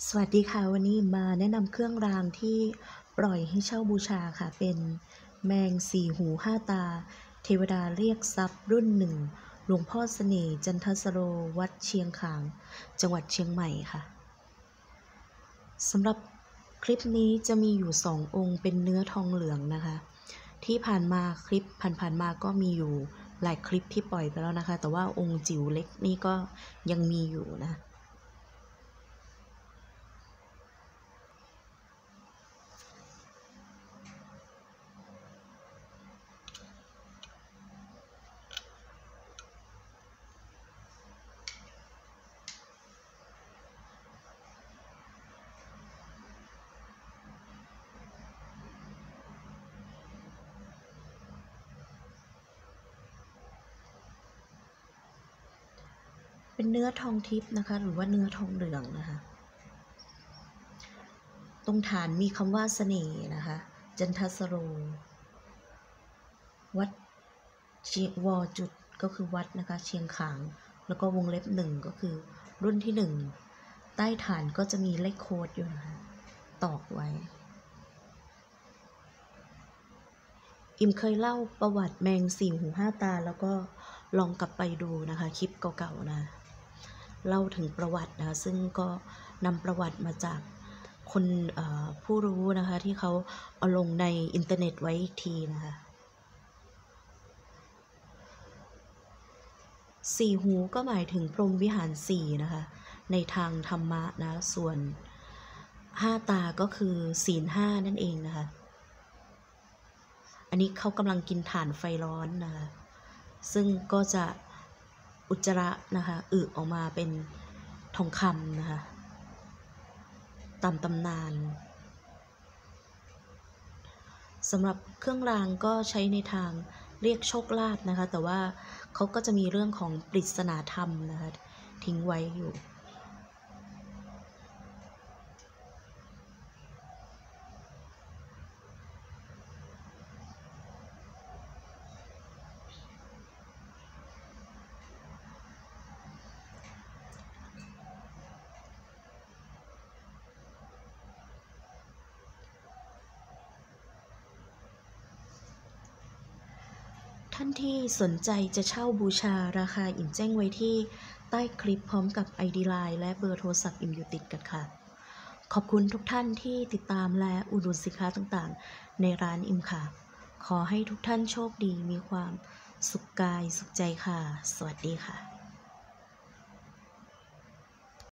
สวัสดีค่ะวันนี้มาแนะนำเครื่องรางที่ปล่อยให้เช่าบูชาค่ะเป็นแมงสี่หูห้าตาเทวดาเรียกทรัพย์รุ่นหนึ่งหลวงพ่อเสน่ห์จันทสโรวัดเชียงขางจังหวัดเชียงใหม่ค่ะสำหรับคลิปนี้จะมีอยู่2 องค์เป็นเนื้อทองเหลืองนะคะที่ผ่านมาคลิปผ่านมาก็มีอยู่หลายคลิปที่ปล่อยไปแล้วนะคะแต่ว่าองค์จิ๋วเล็กนี่ก็ยังมีอยู่นะเป็นเนื้อทองทิพย์นะคะหรือว่าเนื้อทองเหลืองนะคะตรงฐานมีคำว่าเสน่ห์นะคะจันทสโรวัดวอจุดก็คือวัดนะคะเชียงขางแล้วก็วงเล็บ1ก็คือรุ่นที่1ใต้ฐานก็จะมีเลขโค้ดอยู่นะคะตอกไว้อิมเคยเล่าประวัติแมงสี่หูห้าตาแล้วก็ลองกลับไปดูนะคะคลิปเก่าๆนะเล่าถึงประวัตินะคะซึ่งก็นำประวัติมาจากคนผู้รู้นะคะที่เขาเอาลงในอินเทอร์เน็ตไว้อีกทีนะคะสี่หูก็หมายถึงพรหมวิหาร4นะคะในทางธรรมะนะส่วน5ตาก็คือศีล5นั่นเองนะคะอันนี้เขากำลังกินถ่านไฟร้อนนะคะซึ่งก็จะอุจจาระนะคะอึออกมาเป็นทองคำนะคะตามตำนานสำหรับเครื่องรางก็ใช้ในทางเรียกโชคลาภนะคะแต่ว่าเขาก็จะมีเรื่องของปริศนาธรรมนะคะทิ้งไว้อยู่ท่านที่สนใจจะเช่าบูชาราคาอิ่มแจ้งไว้ที่ใต้คลิปพร้อมกับ ID Line และเบอร์โทรศัพท์อิ่มอยู่ติดกันค่ะขอบคุณทุกท่านที่ติดตามและอุดหนุนสินค้าต่างๆในร้านอิ่มค่ะขอให้ทุกท่านโชคดีมีความสุขกายสุขใจค่ะสวัสดีค่ะ